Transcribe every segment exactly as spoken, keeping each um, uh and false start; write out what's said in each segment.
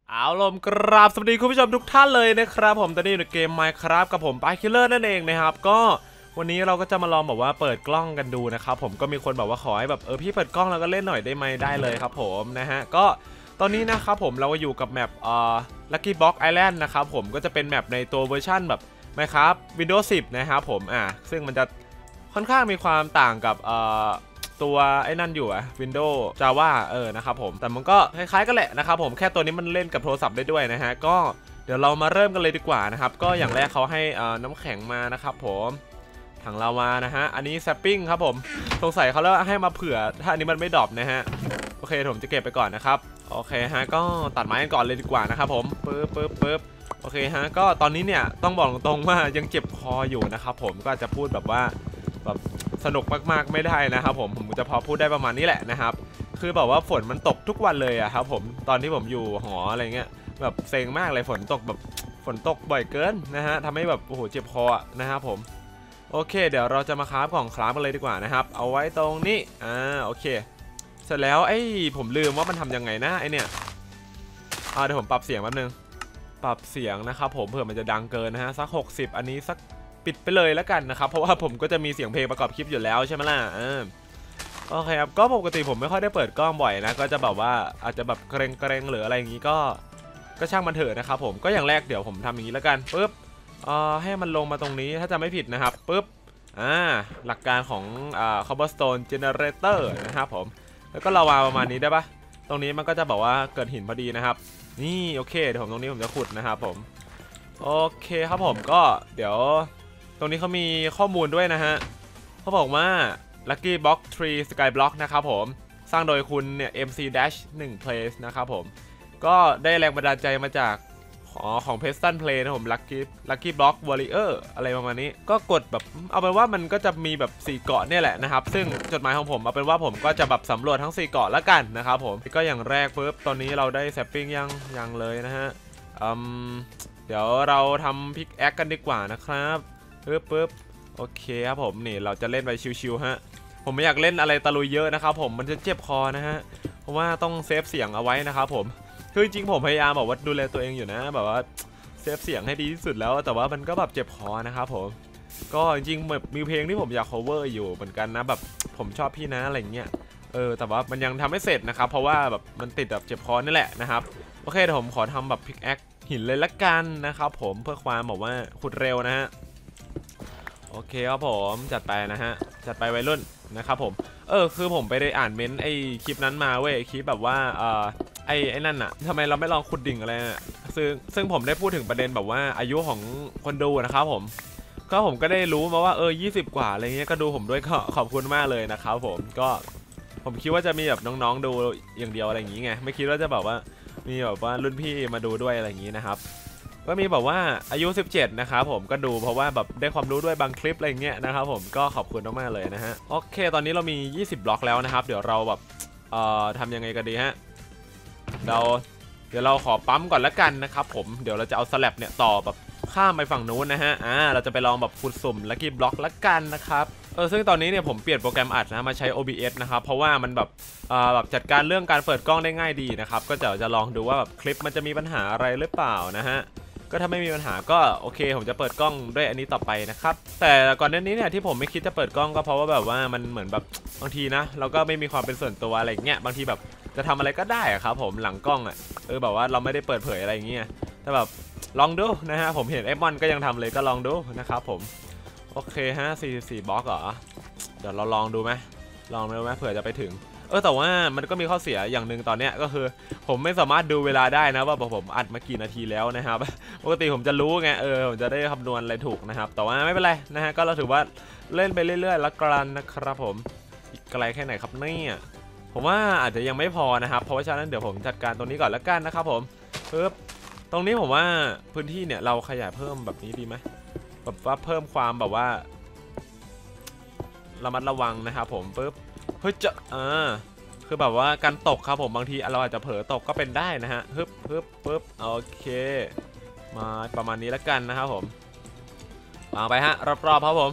เอาลมกราบสวัสดีคุณผู้ชมทุกท่านเลยนะครับผมตอนนี้อยู่ในเกม Minecraft กับผมปาคิลเลอร์นั่นเองนะครับก็วันนี้เราก็จะมาลองแบบว่าเปิดกล้องกันดูนะครับผมก็มีคนบอกว่าขอให้แบบเออพี่เปิดกล้องแล้วก็เล่นหน่อยได้ไหมได้เลยครับผมนะฮะก็ตอนนี้นะครับผมเราก็อยู่กับแมปเอ่อ Lucky Block Island นะครับผมก็จะเป็นแมปในตัวเวอร์ชั่นแบบ Minecraft Windows สิบนะครับผมอ่ะซึ่งมันจะค่อนข้างมีความต่างกับเอ่อตัวไอ้นั่นอยู่อะ Windows Java เออนะครับผมแต่มันก็คล้ายๆกันแหละนะครับผมแค่ตัวนี้มันเล่นกับโทรศัพท์ได้ด้วยนะฮะก็เดี๋ยวเรามาเริ่มกันเลยดีกว่านะครับก็อย่างแรกเขาให้อ่าน้ำแข็งมานะครับผมถังลาวานะฮะอันนี้แซปปิ้งครับผมสงสัยเขาแล้วให้มาเผื่อถ้าอันนี้มันไม่ดรอปนะฮะโอเคผมจะเก็บไปก่อนนะครับโอเคฮะก็ตัดไม้กันก่อนเลยดีกว่านะครับผมปึ๊บปึ๊บปึ๊บโอเคฮะก็ตอนนี้เนี่ยต้องบอกตรงๆว่ายังเจ็บคออยู่นะครับผมก็จะพูดแบบว่าแบบสนุกมากๆไม่ได้นะครับผมผมจะพอพูดได้ประมาณนี้แหละนะครับคือแบบว่าฝนมันตกทุกวันเลยอะครับผมตอนที่ผมอยู่หออะไรเงี้ยแบบเซ็งมากเลยฝนตกแบบฝนตกบ่อยเกินนะฮะทำให้แบบโอ้โหเจ็บคอนะครับผมโอเคเดี๋ยวเราจะมาคราฟของคราฟกันเลยดีกว่านะครับเอาไว้ตรงนี้อ่าโอเคเสร็จแล้วไอ้ผมลืมว่ามันทำยังไงนะไอเนี่ยอ่าเดี๋ยวผมปรับเสียงแป๊บนึงปรับเสียงนะครับผมเผื่อมันจะดังเกินนะฮะสักหกสิบอันนี้สักปิดไปเลยแล้วกันนะครับเพราะว่าผมก็จะมีเสียงเพลงประกอบคลิปอยู่แล้วใช่ไหมล่ะอ่าโอเคครับก็ปกติผมไม่ค่อยได้เปิดกล้องบ่อยนะก็จะแบบว่าอาจจะแบบเกรงเกรงหรืออะไรอย่างนี้ก็ก็ช่างมันเถอะนะครับผมก็อย่างแรกเดี๋ยวผมทำอย่างนี้แล้วกันปึ๊บเอ่อให้มันลงมาตรงนี้ถ้าจะไม่ผิดนะครับปึ๊บอ่าหลักการของอ่า cobblestone generator นะครับผมแล้วก็ลาวาประมาณนี้ได้ปะตรงนี้มันก็จะบอกว่าเกิดหินพอดีนะครับนี่โอเคเดี๋ยวผมตรงนี้ผมจะขุดนะครับผมโอเคครับผมก็เดี๋ยวตรงนี้เขามีข้อมูลด้วยนะฮะเขาบอกว่า Lucky Block Tree Sky Block นะครับผมสร้างโดยคุณเนี่ย เอ็ม ซี หนึ่ง Place นะครับผมก็ได้แรงบันดาลใจมาจากของของ Preston Play นะผม Lucky Lucky Block Warrior อะไรประมาณนี้ก็กดแบบเอาเป็นว่ามันก็จะมีแบบสี่เกาะเนี่ยแหละนะครับซึ่งจดหมายของผมเอาเป็นว่าผมก็จะแบบสำรวจทั้งสี่เกาะแล้วกันนะครับผมก็อย่างแรกปุ๊บตอนนี้เราได้แซปปิ้งยังยังเลยนะฮะอืมเดี๋ยวเราทำพิกแอคกันดีกว่านะครับปึ๊บปึ๊บโอเคครับผมนี่เราจะเล่นไปชิวๆฮะผมไม่อยากเล่นอะไรตะลุยเยอะนะครับผมมันจะเจ็บคอนะฮะเพราะว่าต้องเซฟเสียงเอาไว้นะครับผมคือจริงๆผมพยายามแบบว่าดูแลตัวเองอยู่นะแบบว่าเซฟเสียงให้ดีที่สุดแล้วแต่ว่ามันก็แบบเจ็บคอนะครับผมก็จริงๆแบบมีเพลงที่ผมอยาก cover อยู่เหมือนกันนะแบบผมชอบพี่นะอะไรเงี้ยเออแต่ว่ามันยังทำไม่เสร็จนะครับเพราะว่าแบบมันติดแบบเจ็บคอนี่แหละนะครับโอเคเดี๋ยวผมขอทำแบบพิกแอคหินเลยละกันนะครับผมเพื่อความแบบว่าขุดเร็วนะฮะโอเคครับผมจัดไปนะฮะจัดไปวัยรุ่นนะครับผมเออคือผมไปได้อ่านเม้นต์ไอคลิปนั้นมาเว้ยคลิปแบบว่าเออไอ้ไอ้นั่นอะทำไมเราไม่ลองขุดดิ่งอะไรอะซึ่งซึ่งผมได้พูดถึงประเด็นแบบว่าอายุของคนดูนะครับผมก็ผมก็ได้รู้มาว่าเออยี่สิบกว่าอะไรเงี้ยก็ดูผมด้วยก็ขอบคุณมากเลยนะครับผมก็ผมคิดว่าจะมีแบบน้องๆดูอย่างเดียวอะไรอย่างงี้ไงไม่คิดว่าจะแบบว่ามีแบบว่ารุ่นพี่มาดูด้วยอะไรอย่างงี้นะครับก็มีแบบว่าอายุสิบเจ็ดนะครับผมก็ดูเพราะว่าแบบได้ความรู้ด้วยบางคลิปอะไรเงี้ยนะครับผมก็ขอบคุณมากๆเลยนะฮะโอเคตอนนี้เรามียี่สิบบล็อกแล้วนะครับเดี๋ยวเราแบบเอ่อทำยังไงกันดีฮะเราเดี๋ยวเราขอปั๊มก่อนละกันนะครับผมเดี๋ยวเราจะเอาสลับเนี่ยต่อแบบข้ามไปฝั่งนู้นนะฮะอ่าเราจะไปลองแบบขุดสุ่มลัคกี้บล็อกละกันนะครับเออซึ่งตอนนี้เนี่ยผมเปลี่ยนโปรแกรมอัดนะมาใช้ โอ บี เอส นะครับเพราะว่ามันแบบอ่าแบบจัดการเรื่องการเปิดกล้องได้ง่ายดีนะครับก็จะจะลองดูว่าแบบคลิปมันจะมีปัญหาอะไรหรือเปล่านะฮะก็ถ้าไม่มีปัญหาก็โอเคผมจะเปิดกล้องด้วยอันนี้ต่อไปนะครับแต่ก่อนหน้านี้เนี่ยที่ผมไม่คิดจะเปิดกล้องก็เพราะว่าแบบว่ามันเหมือนแบบบางทีนะเราก็ไม่มีความเป็นส่วนตัวอะไรเงี้ยบางทีแบบจะทำอะไรก็ได้อะครับผมหลังกล้องอ่ะเออแบบว่าเราไม่ได้เปิดเผยอะไรอย่างเงี้ยแต่แบบลองดูนะฮะผมเห็นเอฟวันก็ยังทำเลยก็ลองดูนะครับผมโอเคฮะสี่สิบสี่บล็อกเหรอเดี๋ยวเราลองดูไหมลองดูไหมเผื่อจะไปถึงเออแต่ว่ามันก็มีข้อเสียอย่างหนึ่งตอนเนี้ยก็คือผมไม่สามารถดูเวลาได้นะว่าผมอัดมากี่นาทีแล้วนะครับปกติผมจะรู้ไงเออผมจะได้คำนวณอะไรถูกนะครับแต่ว่าไม่เป็นไรนะฮะก็เราถือว่าเล่นไปเรื่อยๆละกันนะครับผมอีกไกลแค่ไหนครับเนี่ยผมว่าอาจจะยังไม่พอนะครับเพราะว่าฉะนั้นเดี๋ยวผมจัดการตรงนี้ก่อนละกันนะครับผมปึ๊บตรงนี้ผมว่าพื้นที่เนี่ยเราขยายเพิ่มแบบนี้ดีไหมแบบว่าเพิ่มความแบบว่าระมัดระวังนะครับผมปึ๊บเฮ้ยจะอ่าคือแบบว่าการตกครับผมบางทีเราอาจจะเผลอตกก็เป็นได้นะฮะฮึบฮึบปึ๊บโอเคมาประมาณนี้แล้วกันนะครับผมวางไปฮะรอบๆครับผม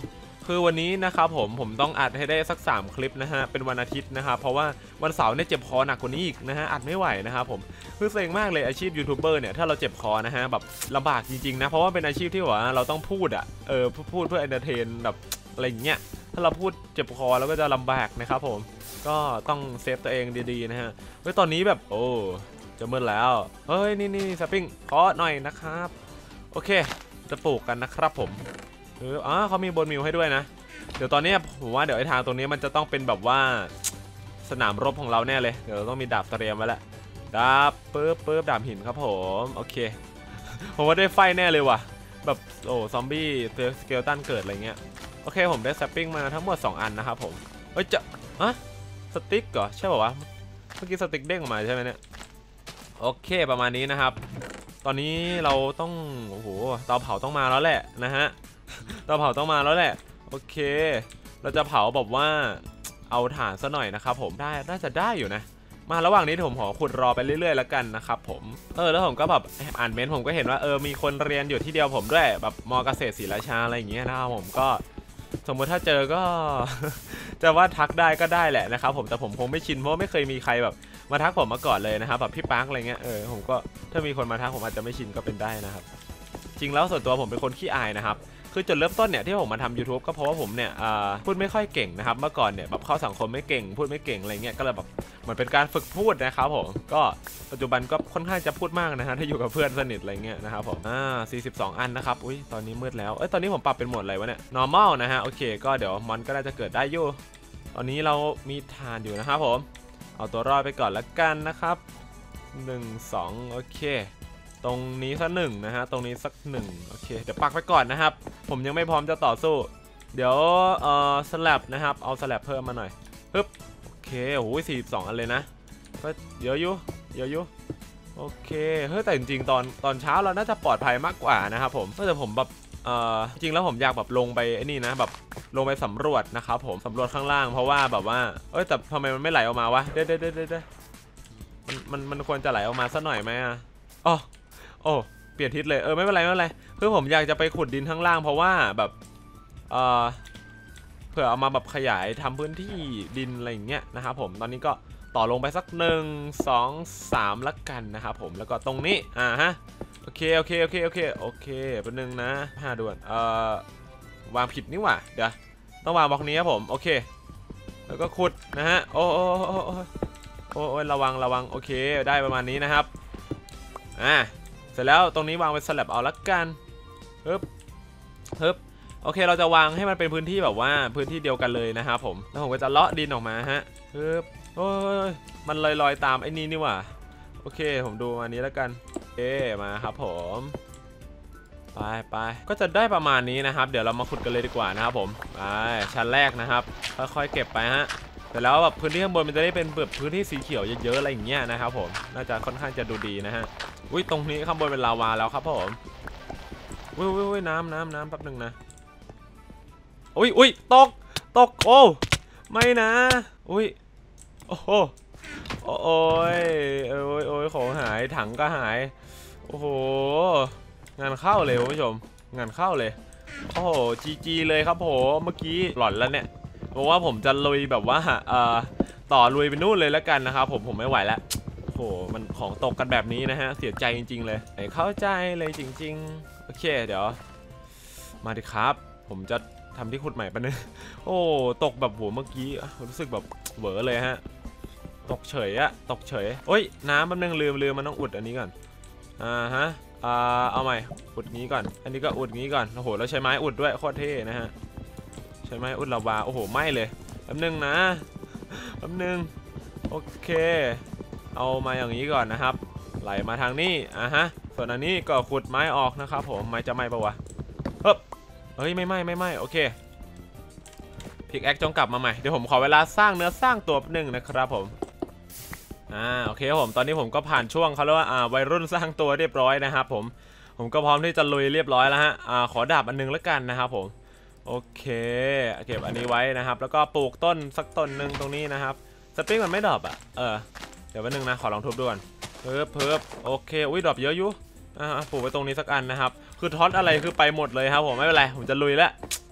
คือวันนี้นะครับผมผมต้องอัดให้ได้สักสามคลิปนะฮะเป็นวันอาทิตย์นะครับเพราะว่าวันเสาร์เนี่ยเจ็บคอหนักกว่านี้อีกนะฮะอัดไม่ไหวนะครับผมคือเซ็งมากเลยอาชีพยูทูบเบอร์เนี่ยถ้าเราเจ็บคอนะฮะแบบลำบากจริงๆนะเพราะว่าเป็นอาชีพที่ว่าเราต้องพูดอ่ะเออพูดเพื่อเอนเตอร์เทนแบบอะไรอย่างเงี้ยถ้าเราพูดเจ็บคอเราก็จะลำบากนะครับผมก็ต้องเซฟตัวเองดีๆนะฮะเฮ้ยตอนนี้แบบโอ้จะมืดแล้วเฮ้ยนี่นี่สปริงขอหน่อยนะครับโอเคจะปลูกกันนะครับผมเอออ๋อเขามีบนมิวให้ด้วยนะเดี๋ยวตอนนี้ผมว่าเดี๋ยวไอ้ทางตรงนี้มันจะต้องเป็นแบบว่าสนามรบของเราแน่เลยเดี๋ยวเราต้องมีดาบเตรียมไว้แล้วดาบปึ๊บปึ๊บดาบหินครับผมโอเคผมว่าได้ไฟแน่เลยว่ะแบบโอ้ซอมบี้สเกลตันเกิดอะไรเงี้ยโอเคผมได้สปริงมาทั้งหมดสองอันนะครับผมเฮ้ยจะอะสติ๊กเหรอใช่ป่าวะเมื่อกี้สติ๊กเด้งออกมาใช่ไหมเนี่ยโอเคประมาณนี้นะครับตอนนี้เราต้องโอ้โหเตาเผาต้องมาแล้วแหละนะฮะเตาเผาต้องมาแล้วแหละโอเคเราจะเผาแบบว่าเอาถ่านซะหน่อยนะครับผมได้น่าจะได้อยู่นะมาระหว่างนี้ผมขอขุดรอไปเรื่อยๆแล้วกันนะครับผมเออแล้วผมก็แบบอ่านเมนต์ผมก็เห็นว่าเออมีคนเรียนอยู่ที่เดียวผมด้วยแบบมอเกษตรศรีราชาอะไรอย่างเงี้ยนะครับผมก็สมมติถ้าเจอก็ จะว่าทักได้ก็ได้แหละนะครับผมแต่ผมคงไม่ชินเพราะไม่เคยมีใครแบบมาทักผมมาก่อนเลยนะครับแบบพี่ปาร์คอะไรเงี้ยเออผมก็ถ้ามีคนมาทักผมอาจจะไม่ชินก็เป็นได้นะครับจริงแล้วส่วนตัวผมเป็นคนขี้อายนะครับคือจุดเริ่มต้นเนี่ยที่ผมมาทำ YouTube ก็เพราะว่าผมเนี่ยพูดไม่ค่อยเก่งนะครับเมื่อก่อนเนี่ยแบบเข้าสังคมไม่เก่งพูดไม่เก่งอะไรเงี้ยก็เลยแบบเหมือนเป็นการฝึกพูดนะครับผมก็ปัจจุบันก็ค่อนข้างจะพูดมากนะฮะถ้าอยู่กับเพื่อนสนิทอะไรเงี้ยนะครับผมอ่าสี่สิบสองอันนะครับอุ้ยตอนนี้มืดแล้วเอ้ยตอนนี้ผมปรับเป็นโหมดอะไรวะเนี่ย normal นะฮะโอเคก็เดี๋ยวมอนก็น่าจะเกิดได้อยู่ตอนนี้เรามีทานอยู่นะครับผมเอาตัวรอดไปก่อนละกันนะครับหนึ่ง สองโอเคตรงนี้สักหนึ่งนะฮะตรงนี้สักหนึ่งโอเคเดี๋ยวปักไปก่อนนะครับผมยังไม่พร้อมจะต่อสู้เดี๋ยวเอ่อสลับนะครับเอาสลับเพิ่มมาหน่อยปึ๊บโอเคโอ้โหสี่สิบสองอันเลยนะก็เยอะอยู่เยอะอยู่โอเคเฮ้ยแต่จริงๆตอนตอนเช้าเราน่าจะปลอดภัยมากกว่านะครับผมแต่ผมแบบเอ่อจริงแล้วผมอยากแบบลงไปไอ้นี่นะแบบลงไปสำรวจนะครับผมสำรวจข้างล่างเพราะว่าแบบว่าเอ้ยแต่ทำไมมันไม่ไหลออกมาวะเด้เด้เด้เด้มันมันมันควรจะไหลออกมาสักหน่อยไหมอ่ะอ๋อโอ้เปลี่ยนทิศเลยเออไม่เป็นไรไม่เป็นไรคือผมอยากจะไปขุดดินข้างล่างเพราะว่าแบบเออเผื่อเอามาแบบขยายทำพื้นที่ดินอะไรอย่างเงี้ยนะครับผมตอนนี้ก็ต่อลงไปสักหนึ่งสองสามละกันนะครับผมแล้วก็ตรงนี้อ่าฮะโอเคโอเคโอเคโอเคโอเคเป็นหนึ่งนะห้าด่วนเอ่อวางผิดนี่หว่าเดี๋ยวต้องวางบล็อกนี้ครับผมโอเคแล้วก็ขุดนะฮะโอ้โอ้โอ้โอ้โอ้ระวังระวังโอเคได้ประมาณนี้นะครับอ่าเสร็จแล้วตรงนี้วางเป็นสลับเอาละกันฮึบฮึบโอเคเราจะวางให้มันเป็นพื้นที่แบบว่าพื้นที่เดียวกันเลยนะครับผมแล้วผมก็จะเลาะดินออกมาฮะฮึบโอ้ยมันลอยๆตามไอ้นี่นี่หว่าโอเคผมดูอันนี้แล้วกันเอ๊มาครับผมไปไปก็จะได้ประมาณนี้นะครับเดี๋ยวเรามาขุดกันเลยดีกว่านะครับผมไปชั้นแรกนะครับค่อยๆเก็บไปฮะแต่แล้วแบบพื้นที่ข้างบนมันจะได้เป็นแบบพื้นที่สีเขียวเยอะๆอะไรอย่างเงี้ยนะครับผมน่าจะค่อนข้างจะดูดีนะฮะอุ้ยตรงนี้ข้างบนเป็นลาวาแล้วครับผมอุ้ยอุ้ยน้ำน้ำน้ำแป๊บนึงนะอุ้ยอุ้ยตกตกโอ้ไม่นะอุ้ยโอ้โหโอ้ยโอ้ยโอ้ยของหายถังก็หายโอ้โหงานเข้าเลยคุณผู้ชมงานเข้าเลยโอ้โหจีจีเลยครับผมเมื่อกี้หล่อนแล้วเนี่ยบอกว่าผมจะลุยแบบว่าเอ่อต่อลุยไปนู่นเลยแล้วกันนะครับผมผมไม่ไหวแล้วโอ้โหมันของตกกันแบบนี้นะฮะเสียใจจริงๆเลยเข้าใจเลยจริงๆโอเคเดี๋ยวมาดิครับผมจะทำที่ขุดใหม่ปะเนี่ยโอ้ตกแบบหัวเมื่อกี้รู้สึกแบบเหวอเลยฮะตกเฉยอะตกเฉยโอ้ยน้ำแป๊บนึงลืมลืมมันต้องอุดอันนี้ก่อนอ่าฮะอ่าเอาใหม่อุดงี้ก่อนอันนี้ก็อุดงี้ก่อนโอ้โหแล้วใช้ไม้อุดด้วยโคตรเท่นะฮะใช้ไม้อุดลาวาโอ้โหไหม้เลยแป๊บนึงนะแป๊บนึงโอเคเอามาอย่างนี้ก่อนนะครับไหลมาทางนี้อ่าฮะส่วนอันนี้ก็ขุดไม้ออกนะครับผมไม้จะไหม้ปะวะเฮ้ยเฮ้ยไม่ไหม้ไม่ไหม้โอเคพิกแอคจงกลับมาใหม่เดี๋ยวผมขอเวลาสร้างเนื้อสร้างตัวหนึ่งนะครับผมอ่าโอเคผมตอนนี้ผมก็ผ่านช่วงเขาเรียกว่าอ่าวัยรุ่นสร้างตัวเรียบร้อยนะครับผมผมก็พร้อมที่จะลุยเรียบร้อยแล้วฮะอ่าขอดาบอันนึงแล้วกันนะครับผมโอเคเก็บอันนี้ไว้นะครับแล้วก็ปลูกต้นสักต้นหนึ่งตรงนี้นะครับสปริงมันไม่ดรอปอ่ะเออเดี๋ยววันนึงนะขอลองทุบดูก่อนเพิ่มเพิ่มโอเคอุ้ยดรอปเยอะอยู่อ่าปลูกไว้ตรงนี้สักอันนะครับคือท็อตอะไรคือไปหมดเลยครับผมไม่เป็นไรผมจะลุยแล้ว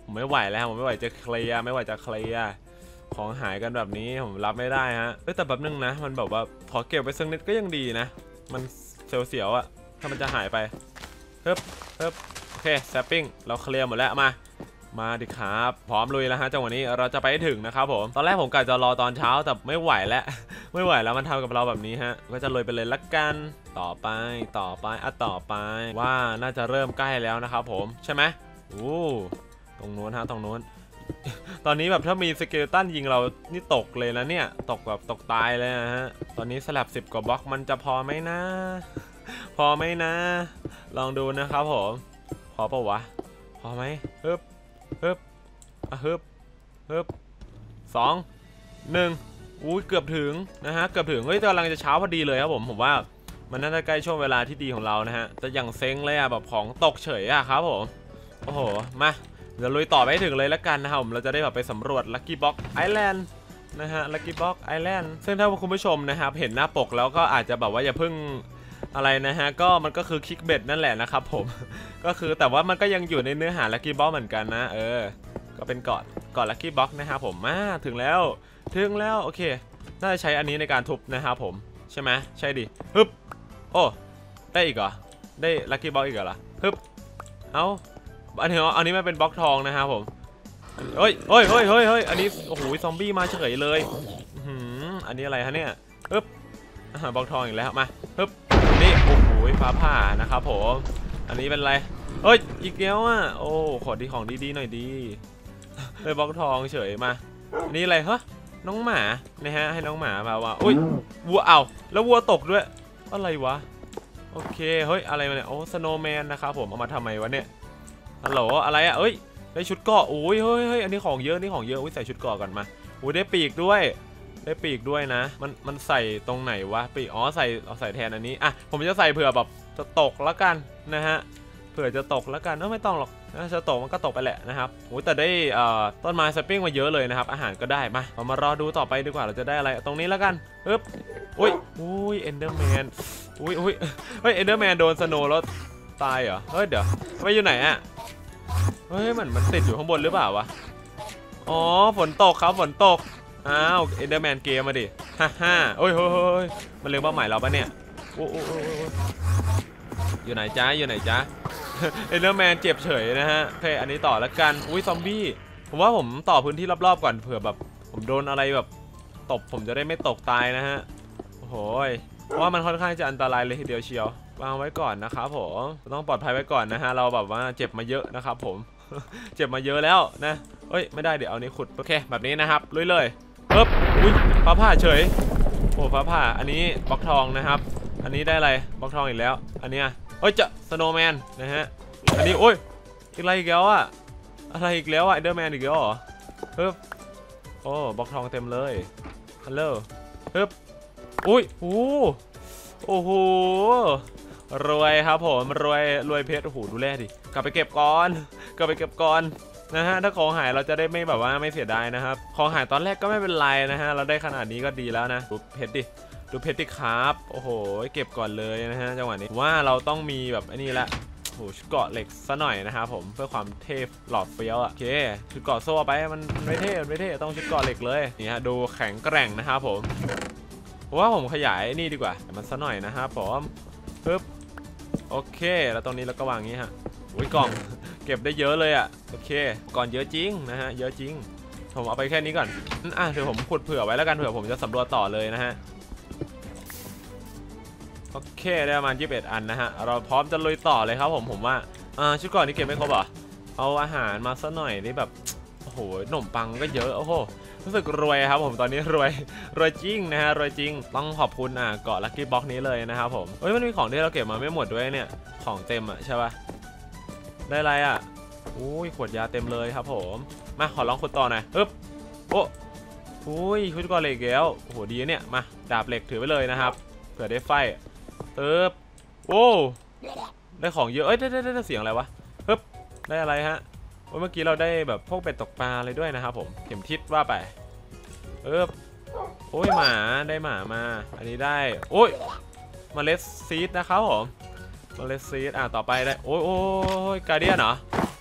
ผมไม่ไหวแล้วผมไม่ไหวจะเคลียร์ไม่ไหวจะเคลียร์ของหายกันแบบนี้ผมรับไม่ได้ฮะเอ้ยแต่แบบนึงนะมันแบบว่าขอเก็บไว้สักนิดก็ยังดีนะมันเสียวๆอะถ้ามันจะหายไปเฮ้ยเฮ้ยโอเคแซปปิ้งเราเคลียร์หมดแล้วมามาดิครับพร้อมลุยแล้วฮะจังหวะนี้เราจะไปให้ถึงนะครับผมตอนแรกผมกะจะรอตอนเช้าแต่ไม่ไหวแล้วไม่ไหวแล้วมันทำกับเราแบบนี้ฮะก็จะลุยไปเลยละกันต่อไปต่อไปอ่ะต่อไปว่าน่าจะเริ่มใกล้แล้วนะครับผมใช่ไหมโอ้ตรงนู้นฮะตรงนู้นตอนนี้แบบถ้ามีสเกลตันยิงเรานี่ตกเลยนะเนี่ยตกแบบตกตายเลยนะฮะตอนนี้สลับสิบกว่าบล็อกมันจะพอไหมนะพอไหมนะลองดูนะครับผมพอปะวะพอไหมฮึบฮึบอ่ะฮึบฮึบสองหนึ่งอุ้ยเกือบถึงนะฮะเกือบถึงเฮ้ยกำลังจะเช้าพอดีเลยครับผมผมว่ามันน่าจะใกล้ช่วงเวลาที่ดีของเรานะฮะแต่อย่างเซ็งเลยอ่ะแบบของตกเฉยอ่ะครับผมโอ้โหมาเดี๋ยวลุยต่อไปถึงเลยแล้วกันนะครับผมเราจะได้แบบไปสำรวจ Lucky Block Island นะฮะ Lucky Block Island ซึ่งถ้าคุณผู้ชมนะครับเห็นหน้าปกแล้วก็อาจจะแบบว่าอย่าเพิ่งอะไรนะฮะก็มันก็คือคิกเบ็ดนั่นแหละนะครับผมก็คือแต่ว่ามันก็ยังอยู่ในเนื้อหา Lucky Block เหมือนกันนะเออก็เป็นเกาะเกาะ Lucky Block นะครับผมมาถึงแล้วถึงแล้วโอเคน่าจะใช้อันนี้ในการทุบนะครับผมใช่ไหมใช่ดิฮึบโอ้ได้อีกเหรอได้ Lucky Block อีกเหรอฮึบเอาอันนี้อันนี้มันเป็นบล็อกทองนะครับผมเฮ้ยเฮ้ยเฮ้ยเฮ้ยเฮ้ยอันนี้โอ้โหซอมบี้มาเฉยเลยอืมอันนี้อะไรฮะเนี่ยฮึบบล็อกทองอีกแล้วมาฮึบนี่โอ้โหฟ้าผ่านะครับผมอันนี้เป็นอะไรเฮ้ยอีกแล้วอ่ะโอ้ขอดีของดีๆหน่อยดีเลยบล็อกทองเฉยมาอันนี้อะไรฮะน้องหมานะฮะให้น้องหมามาว่าอุ้ยวัวเอาแล้ววัวตกด้วยอะไรวะโอเคเฮ้ยอะไรมาเนี่ยโอ้สโนว์แมนนะครับผมเอามาทำไมวะเนี่ยฮัลโหลอะไรอ่ะเอ้ยได้ชุดเกราะโอ้ยเฮ้ยเฮ้ยอันนี้ของเยอะนี่ของเยอะอุ้ยใส่ชุดเกราะก่อนมาอุ้ยได้ปีกด้วยได้ปีกด้วยนะมันมันใส่ตรงไหนวะปีกอ๋อใส่เอาใส่แทนอันนี้อ่ะผมจะใส่เผื่อแบบจะตกแล้วกันนะฮะเผื่อจะตกแล้วกันเออไม่ต้องหรอกจะตกมันก็ตกไปแหละนะครับโอ้ยแต่ได้อ่าต้นไม้สปริงมาเยอะเลยนะครับอาหารก็ได้มาเรามารอดูต่อไปดีกว่าเราจะได้อะไรตรงนี้แล้วกันปึ๊บอุ้ยอุ้ยเอนเดอร์แมนอุ้ยอุ้ยเฮ้ยเอนเดอร์แมนโดนสโนว์แล้วตายเหรอเฮ้ยเดี๋ยวไม่อยู่ไหนอ่ะเฮ้ยมันมันติดอยู่ข้างบนหรือเปล่าวะอ๋อฝนตกครับฝนตกอ้าวเอนเดอร์แมนเกมมาดิฮ่าฮ่าโอ้ยเฮ้ยมันเล็งเป้าหมายเราปะเนี่ยโอ้โอ้โอ้อยู่ไหนจ้าอยู่ไหนจ้าเอนเดอร์แมนเจ็บเฉยนะฮะโอเคอันนี้ต่อแล้วกันอุ้ยซอมบี้ผมว่าผมต่อพื้นที่รอบๆก่อนเผื่อแบบผมโดนอะไรแบบตบผมจะได้ไม่ตกตายนะฮะโอ้โหเพราะว่ามันค่อนข้างจะอันตรายเลยทีเดียวเชียววางไว้ก่อนนะครับผมต้องปลอดภัยไว้ก่อนนะฮะเราแบบว่าเจ็บมาเยอะนะครับผมเจ็บมาเยอะแล้วนะเอ้ยไม่ได้เดี๋ยวเอานี้ขุดโอเคแบบนี้นะครับลุยเลยปึ๊บอุ้ยฟ้าผ่าเฉยโอ้ฟ้าผ่าอันนี้บล็อกทองนะครับอันนี้ได้อะไรบล็อกทองอีกแล้วอันนี้เอ้ยจะสโนว์แมนนะฮะอันนี้โอ้ยอีกอะไรอีกแล้วอะอะไรอีกแล้วอะเอเดอร์แมนอีกแล้วเหรอปึ๊บโอ้บล็อกทองเต็มเลยฮัลโหลปึ๊บอุ้ยโอ้โอ้โหรวยครับผมรวยรวยเพชรโอ้โหดูแลดิกลับไปเก็บก่อนกลับไปเก็บก่อนนะฮะถ้าของหายเราจะได้ไม่แบบว่าไม่เสียดายนะครับของหายตอนแรกก็ไม่เป็นไรนะฮะเราได้ขนาดนี้ก็ดีแล้วนะดูเพชรดิดูเพชรดิครับโอ้โหเก็บก่อนเลยนะฮะจังหวะนี้ว่าเราต้องมีแบบไอ้นี่ละโอ้โหชุดเกาะเหล็กซะหน่อยนะครับผมเพื่อความเทพหลอดเฟี้ยวอะโอเคชุดเกาะโซ่ไปมันไม่เท่ไม่เท่ต้องชุดเกาะเหล็กเลยนี่ฮะดูแข็งแกร่งนะครับผมเพราะว่าผมขยายนี่ดีกว่ามันซะหน่อยนะครับผมปึ๊บโอเคแล้วตรงนี้เราก็วางงี้ฮะอุ้ยกล่องเก็บได้เยอะเลยอ่ะโอเคก่อนเยอะจริงนะฮะเยอะจริงผมเอาไปแค่นี้ก่อนอ่ะเดี๋ยวผมขุดเผื่อไว้แล้วกันเผื่อผมจะสำรวจต่อเลยนะฮะโอเคได้ประมาณยี่สิบเอ็ดอันนะฮะเราพร้อมจะลุยต่อเลยครับผมผมว่าอ่าชุดก่อนนี่เก็บไม่ครบเหรอเอาอาหารมาซะหน่อยนี่แบบโอ้โหขนมปังก็เยอะโอ้โหรู้สึกรวยครับผมตอนนี้รวยรวยจริงนะฮะรวยจริงต้องขอบคุณอ่ะเกาะลัคกี้บ็อกนี้เลยนะครับผมเฮ้ยมันมีของที่เราเก็บมาไม่หมดด้วยเนี่ยของเต็มอ่ะใช่ปะได้อะไรอ่ะอุ้ยขวดยาเต็มเลยครับผมมาขอลองขุดต่อหน่อยปึ๊บโอ้อุ้ยชุดก่อนเหล็กแล้วโอ้โหดีเนี่ยมาดาบเหล็กถือไว้เลยนะครับเผื่อได้ไฟปึ๊บโอ้ได้ของเยอะเอ้ยได้ได้ได้เสียงอะไรวะปึ๊บได้อะไรฮะเมื่อกี้เราได้แบบพวกเป็ดตกปลาเลยด้วยนะครับผมเข็มทิศว่าไปเออโอ้ยหมาได้หมามาอันนี้ได้โอ้ยเมล็ดซีดนะครับผมเมล็ดซีดอ่ะต่อไปได้โอ้ยโอ้ยการเดียนเหรอ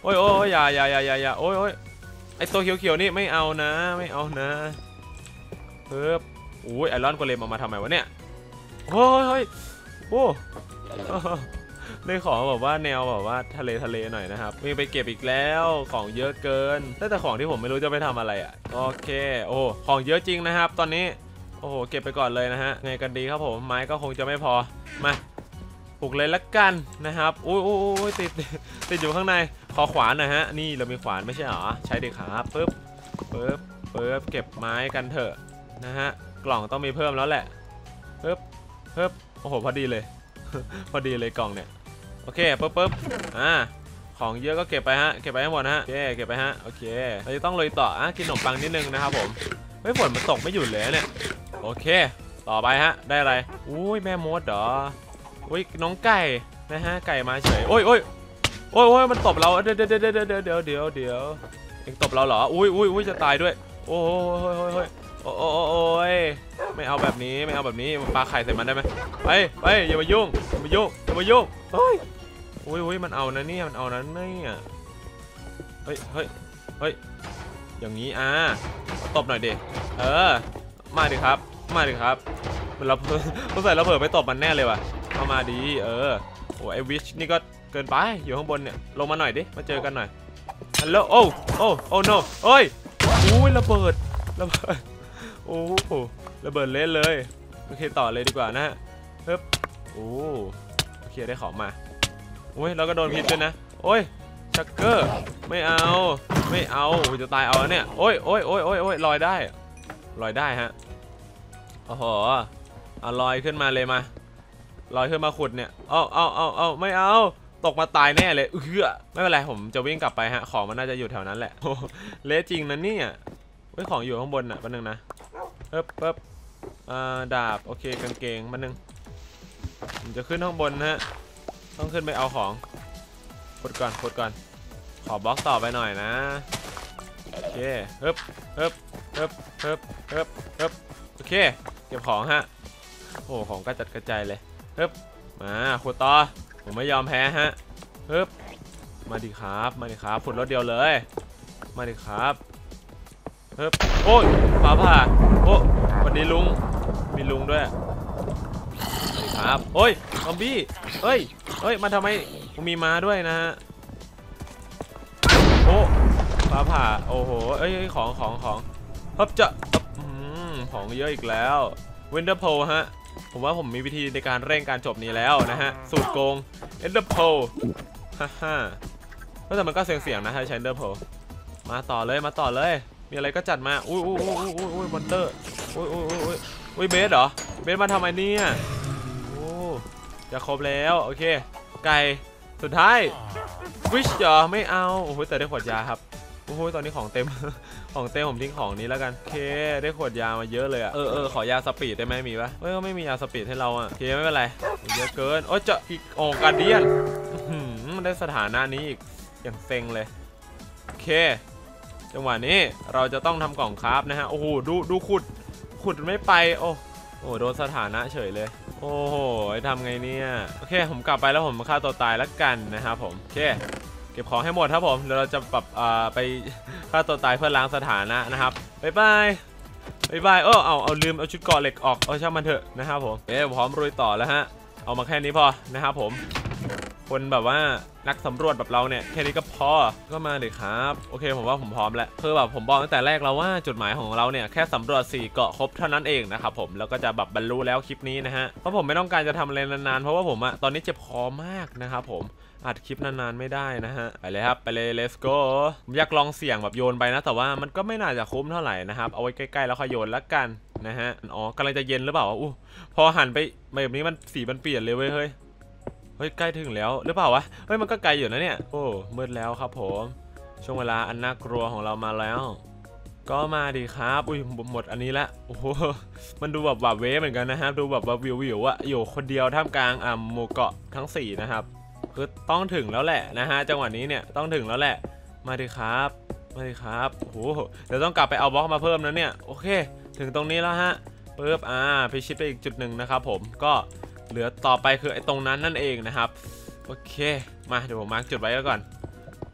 โอ้ยโอ้ยอย่าอย่าอย่าอย่าอย่าโอ้ยโอ้ยไอตัวเขียวๆนี่ไม่เอานะไม่เอานะเพิ่มโอ้ยไอรอนโกเลมออกมาทำไมวะเนี่ยโอ้ยโอ้ยโอ้ได้ของแบบว่าแนวแบบว่าทะเลทะเลหน่อยนะครับมีไปเก็บอีกแล้วของเยอะเกินแต่ของที่ผมไม่รู้จะไปทำอะไรอ่ะโอเคโอ้ของเยอะจริงนะครับตอนนี้โอ้โหเก็บไปก่อนเลยนะฮะไงกันดีครับผมไม้ก็คงจะไม่พอมาปลูกเลยละกันนะครับอุ้ยอุ้ยติดติดอยู่ข้างในขอขวานหน่อยฮะนี่เรามีขวานไม่ใช่หรอใช้เด็กครับปึ๊บปึ๊บปึ๊บเก็บไม้กันเถอะนะฮะกล่องต้องมีเพิ่มแล้วแหละปึ๊บปึ๊บโอ้โหพอดีเลยพอดีเลยกล่องเนี่ยโอเคปึ๊บปึ๊บอ่าของเยอะก็เก็บไปฮะเก็บไปให้หมดนะฮะโอเคเก็บไปฮะโอเคเราจะต้องเลยต่ออ่ะกินขนมปังนิดนึงนะครับผมไม่ฝนมันตกไม่หยุดเลยเนี่ยโอเคต่อไปฮะได้อะไรอุ้ยแม่มดเหรออุ้ยน้องไก่นะฮะไก่มาเฉยโอ้ยโอ้ยโอ้ยโอ้ยมันตบเราเดี๋ยวเดี๋ยวเดี๋ยวเดี๋ยวเดี๋ยวเดี๋ยวเดี๋ยวเอ็งตบเราเหรออุ้ยอุ้ยอุ้ยจะตายด้วยโอ้ยโอ้ยโอ้ยโอ้ยไม่เอาแบบนี้ไม่เอาแบบนี้ปลาไข่ใส่มันได้ไหมไปไปอย่ามายุ่งอย่ามายุ่งอย่ามายุ่งเฮ้ยอุ้ยอุ้ยมันเอานะเนี่ยมันเอานะเนี่ยเฮ้ยเฮ้ยเฮ้ยอย่างนี้อ่ะตบหน่อยดิเออมาดิครับมาดิครับเราเราใส่เราเผลอไปตบมันแน่เลยว่ะเอามาดีเออโอ้ไอวิชนี่ก็เกินไปอยู่ข้างบนเนี่ยลงมาหน่อยดิมาเจอกันหน่อยฮัลโหลโอ้โอ้โอ้โนเอ้ยอุ้ยระเบิดระเบิดโอ้ระเบิดเล่นเลยโอเคต่อเลยดีกว่านะฮะเฮ้ยโอ้โอเคได้ของมาโอ้ยเราก็โดนพิษด้วยนะโอ้ยชักเกอร์ไม่เอาไม่เอาจะตายเอาเนี่ยโอ้ยโอ้ยโอ้ยโอ้ยโอ้ยลอยได้ลอยได้ฮะโอ้โหเอาลอยขึ้นมาเลยมาลอยขึ้นมาขุดเนี่ยเอาเอาเอาเอาไม่เอาตกมาตายแน่เลยเออไม่เป็นไรผมจะวิ่งกลับไปฮะของมันน่าจะอยู่แถวนั้นแหละเละจริงนะเนี่ยไว้ของอยู่ข้างบนน่ะแป๊บนึงนะเอ๊บเอ๊บอ่าดาบโอเคกางเกงมันนึงผมจะขึ้นข้างบนฮะต้องขึ้นไปเอาของขุดก่อนขุดก่อนขอบล็อกต่อไปหน่อยนะโอเคเอ๊บเอ๊บเอ๊บเอ๊บเอ๊บเอ๊บโอเคเก็บของฮะโอ้ของกระจัดกระจายเลยเอ๊บมาขุดต่อผมไม่ยอมแพ้ฮะเอ๊บมาดิครับมาดิครับขุดรถเดียวเลยมาดิครับเอ๊บโอ้ยฟ้าผ่าโอ้วันนี้ลุงมีลุงด้วยครับโอ้ยซอมบี้เฮ้ยเฮ้ยมาทำไมผมมีม้าด้วยนะฮะโอ้ฟ้าผ่าโอ้โหเอ้ยของของของฮับจะของเยอะอีกแล้ววินเทอร์โพลฮะผมว่าผมมีวิธีในการเร่งการจบนี้แล้วนะฮะสูตรโกงเอนเดอร์โพลฮ่าฮ่าแต่มันก็เสียงๆนะถ้าใช้เอนเดอร์โพลมาต่อเลยมาต่อเลยมีอะไรก็จัดมาอุ้ยอุ้ยอุ้ยอุ้ยอุ้ยมอนเตอร์อุ้ยอุ้ยอุ้ยอุ้ยอุ้ยเบสเหรอเบสมาทำไมเนี่ยโอ้จะครบแล้วโอเคไก่สุดท้ายวิชเหรอไม่เอาโอ้โหแต่ได้ขวดยาครับโอ้โหตอนนี้ของเต็มของเต็มผมทิ้งของนี้แล้วกันโอเคได้ขวดยามาเยอะเลยอะเออเออขอยาสปีดได้ไหมมีปะเฮ้ยก็ไม่มียาสปีดให้เราอะโอเคไม่เป็นไรเยอะเกินโอ้ยจะอีกโอ้การเดียนมันได้สถานะนี้อีกอย่างเซ็งเลยโอเคจังหวะนี้เราจะต้องทำกล่องคราฟนะฮะโอ้โหดูดูขุดขุดไม่ไปโอ้โหโดนสถานะเฉยเลยโอ้โหทำไงเนี่ยโอเคผมกลับไปแล้วผมฆ่าตัวตายแล้วกันนะครับผมโอเคเก็บของให้หมดครับผมเดี๋ยวเราจะปรับอ่าไปฆ่าตัวตายเพื่อล้างสถานะนะครับบ๊ายบายบ๊ายบายเออเอาเอาลืมเอาชุดเกราะเหล็กออกเอาช่างมันเถอะนะครับผมเอ๊ะพร้อมลุยต่อแล้วฮะเอามาแค่นี้พอนะครับผมคนแบบว่านักสำรวจแบบเราเนี่ยแค่นี้ก็พอก็มาเลยครับโอเคผมว่าผมพร้อมแล้วคือแบบผมบอกตั้งแต่แรกแล้วว่าจุดหมายของเราเนี่ยแค่สำรวจสี่เกาะครบเท่านั้นเองนะครับผมแล้วก็จะแบบบรรลุแล้วคลิปนี้นะฮะเพราะผมไม่ต้องการจะทำอะไรนานๆเพราะว่าผมอะตอนนี้เจ็บคอมากนะครับผมอัดคลิปนานๆไม่ได้นะฮะไปเลยครับไปเลย let's go ผมอยากลองเสี่ยงแบบโยนไปนะแต่ว่ามันก็ไม่น่าจะคุ้มเท่าไหร่นะครับเอาไว้ใกล้ๆแล้วค่อยโยนแล้วกันนะฮะอ๋อกำลังจะเย็นหรือเปล่าอู้พอหันไปแบบนี้มันสีมันเปลี่ยนเลยเว้ยเฮ้ยเฮ้ยใกล้ถึงแล้วหรือเปล่าวะเฮ้ยมันก็ไกลอยู่นะเนี่ยโอ้มืดแล้วครับผมช่วงเวลาอันน่ากลัวของเรามาแล้วก็มาดีครับอุ้ยหมดอันนี้ละโอ้โหมันดูแบบแบบเวเหมือนกันนะครับดูแบบวิววิวอะอยู่คนเดียวท่ามกลางอ่าหมู่เกาะทั้งสี่นะครับคือต้องถึงแล้วแหละนะฮะจังหวะนี้เนี่ยต้องถึงแล้วแหละมาดีครับมาดีครับโอ้โหเดี๋ยวต้องกลับไปเอาบล็อกมาเพิ่มนะเนี่ยโอเคถึงตรงนี้แล้วฮะปึ๊บอ่าไปชิดไปอีกจุดหนึ่งนะครับผมก็เหลือต่อไปคือไอ้ตรงนั้นนั่นเองนะครับโอเคมาเดี๋ยวผมมาร์กจุดไว้ก่อน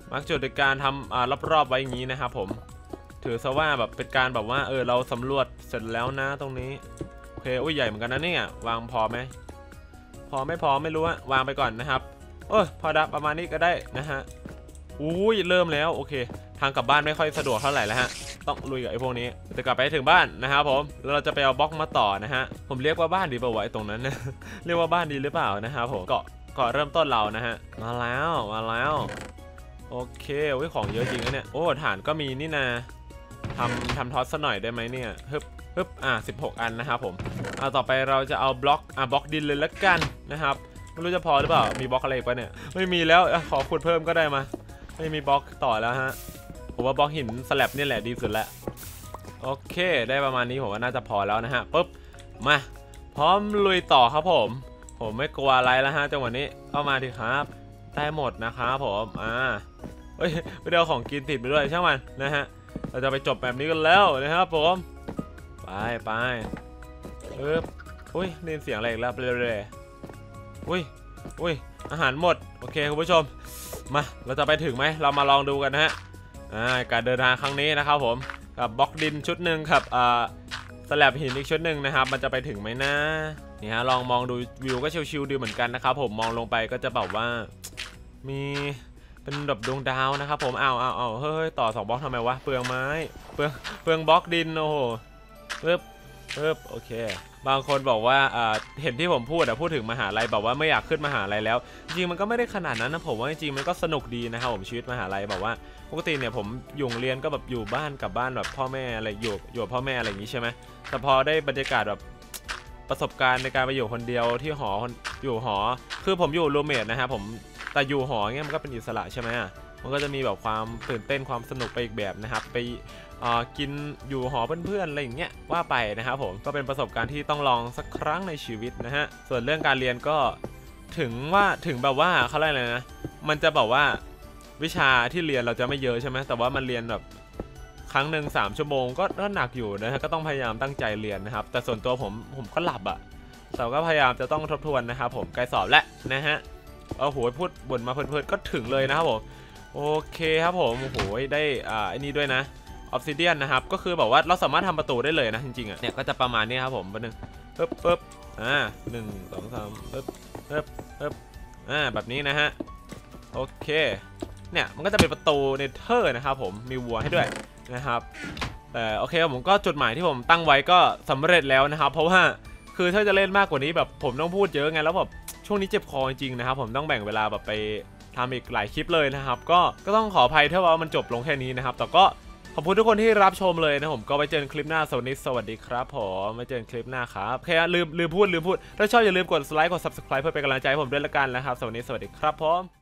มาร์กจุดในการทำอ่ารอบๆไว้อย่างนี้นะครับผมถือซะว่าแบบเป็นการแบบว่าเออเราสำรวจเสร็จแล้วนะตรงนี้โอเคอุ้ยใหญ่เหมือนกันนะเนี่ยวางพอไหมพอไม่พอไม่รู้อะวางไปก่อนนะครับโอ้ยพอได้ประมาณนี้ก็ได้นะฮะอุ้ยเริ่มแล้วโอเคทางกลับบ้านไม่ค่อยสะดวกเท่าไหร่แล้วฮะต้องลุยกับไอ้พวกนี้จะกลับไปถึงบ้านนะครับผมแล้วเราจะไปเอาบล็อกมาต่อนะฮะผมเรียกว่าบ้านดีเปล่าวะตรงนั้นนะ เรียกว่าบ้านดีหรือเปล่านะครับผมเกาะเกาะเริ่มต้นเรานะฮะมาแล้วมาแล้วโอเคโอ้ยของเยอะจริงนะเนี่ยโอ้ฐานก็มีนี่นาทำทำทอสซะหน่อยได้ไหมเนี่ยฮึบฮึบอ่ะสิบหกอันนะครับผมอ่ะต่อไปเราจะเอาบล็อกอ่ะบล็อกดินเลยละกันนะครับไม่รู้จะพอหรือเปล่ามีบล็อกอะไรอีกปะเนี่ยไม่มีแล้วขอขุดเพิ่มก็ได้มาไม่มีบล็อกต่อแล้วฮะผมว่าบล็อกหินสแลบนี่แหละดีสุดแล้วโอเคได้ประมาณนี้ผมว่าน่าจะพอแล้วนะฮะปุ๊บมาพร้อมลุยต่อครับผมผมไม่กลัวอะไรแล้วฮะจังหวะนี้เข้ามาทีครับได้หมดนะครับผมอ่าเฮ้ยไม่ได้เอาของกินติดไปด้วยช่างมันนะฮะเราจะไปจบแบบนี้กันแล้วนะครับผมไปไปเอออุ้ยได้ยินเสียงอะไรอีกแล้วเรื่อยๆอุ้ยอุ้ยอาหารหมดโอเคคุณผู้ชมมาเราจะไปถึงไหมเรามาลองดูกันนะฮะอ่าการเดินทางครั้งนี้นะครับผมกับบล็อกดินชุดหนึ่งครับอ่าสแลบหินอีกชุดหนึ่งนะครับมันจะไปถึงไหมนะนี่ฮะลองมองดูวิวก็ชิวๆดีเหมือนกันนะครับผมมองลงไปก็จะแบบว่ามีเป็นแบบดวงดาวนะครับผมอ้าวอ้าวอ้าวเฮ้ยต่อสองบล็อกทำไมวะเปลืองไม้เปลืองเปลืองบล็อกดินโอ้โหปึ๊บปึ๊บโอเคบางคนบอกว่าอ่าเห็นที่ผมพูดอะพูดถึงมหาลัยแบบว่าไม่อยากขึ้นมหาลัยแล้วจริงมันก็ไม่ได้ขนาดนั้นนะผมว่าจริงมันก็สนุกดีนะครับผมชีวิตมหาลัยแบบว่าปกติเนี่ยผมอยู่เรียนก็แบบอยู่บ้านกับบ้านแบบพ่อแม่อะไรอยู่อยู่พ่อแม่อะไรอย่างนี้ใช่ไหมแต่พอได้บรรยากาศแบบประสบการณ์ในการไปอยู่คนเดียวที่หออยู่หอคือผมอยู่รูมเมทนะครับผมแต่อยู่หอเงี้ยมันก็เป็นอิสระใช่ไหมมันก็จะมีแบบความตื่นเต้นความสนุกไปอีกแบบนะครับไปกินอยู่หอเพื่อนๆอะไรอย่างเงี้ยว่าไปนะครับผมก็เป็นประสบการณ์ที่ต้องลองสักครั้งในชีวิตนะฮะส่วนเรื่องการเรียนก็ถึงว่าถึงแบบว่าเขาเรียกอะไรนะมันจะบอกว่าวิชาที่เรียนเราจะไม่เยอะใช่ไหมแต่ว่ามันเรียนแบบครั้งหนึ่งสามชั่วโมงก็หนักอยู่นะฮะก็ต้องพยายามตั้งใจเรียนนะครับแต่ส่วนตัวผมผมก็หลับอ่ะแต่ก็พยายามจะต้องทบทวนนะครับผมใกล้สอบแล้วนะฮะโอ้โหพูดบ่นมาเพลินๆก็ถึงเลยนะครับผมโอเคครับผมโอ้โหได้อ่าไอ้นี่ด้วยนะออฟซิเดียนนะครับก็คือแบบว่าเราสามารถทำประตูได้เลยนะจริงๆอ่ะเนี่ยก็จะประมาณนี้ครับผมประเด็นปึ๊บปึ๊บอ่าหนึ่งสองสามปึ๊บปึ๊บปึ๊บอ่าแบบนี้นะฮะโอเคเนี่ยมันก็จะเป็นประตูเนเธอร์นะครับผมมีวัวให้ด้วยนะครับแต่โอเคผมก็จุดหมายที่ผมตั้งไว้ก็สำเร็จแล้วนะครับเพราะว่าคือถ้าจะเล่นมากกว่านี้แบบผมต้องพูดเยอะไงแล้วแบบช่วงนี้เจ็บคอจริงๆนะครับผมต้องแบ่งเวลาแบบไปทำอีกหลายคลิปเลยนะครับก็ก็ต้องขออภัยถ้าว่ามันจบลงแค่นี้นะครับแต่ก็ขอบคุณทุกคนที่รับชมเลยนะผมก็ไว้เจอกันคลิปหน้าสวัสดีสวัสดีครับผมไว้เจอกันคลิปหน้าครับโอเคลืมลืมพูดลืมพูดถ้าชอบอย่าลืมกดไลค์กด ซับสไครบ์ เพื่อเป็นกำลังใจให้ผมด้วยละกันนะครับสวัสดีสวัสดีครับผม